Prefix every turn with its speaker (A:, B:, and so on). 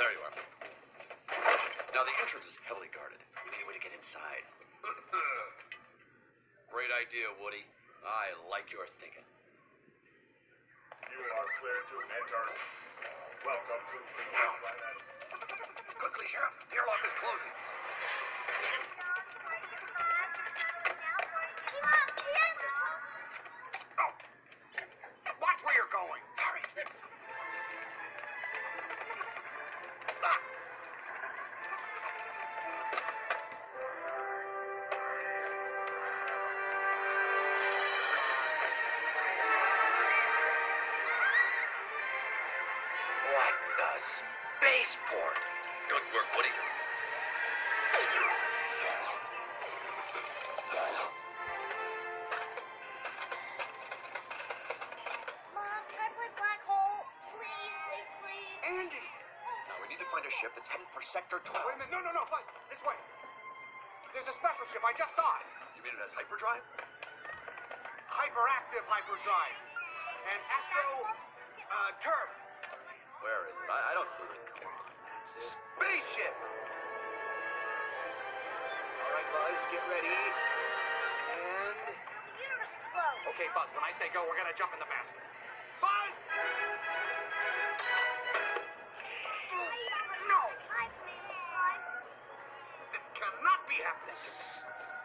A: There you are. Now, the entrance is heavily guarded. We need a way to get inside. Great idea, Woody. I like your thinking.
B: You are clear to enter. Welcome to the planet.
A: Quickly, Sheriff. The airlock is closing. Oh! Watch where you're going. Sorry. Ah. What a spaceport! Good work, Woody.
C: Mom, can I play black hole? Please, please, please.
A: Andy! Now we need to find a ship that's heading for Sector 12.
D: Wait a minute. No, Buzz. This way. There's a special ship. I just saw it.
A: You mean it has hyperdrive?
D: Hyperactive hyperdrive. And turf.
A: Where is it? I don't see it. Come on. That's it.
D: Spaceship. All right, Buzz, get ready. And...
C: The universe explodes.
D: Okay, Buzz, when I say go, we're going to jump in the basket. Buzz! No!
C: Hi, Flash.
D: This cannot be happening to me.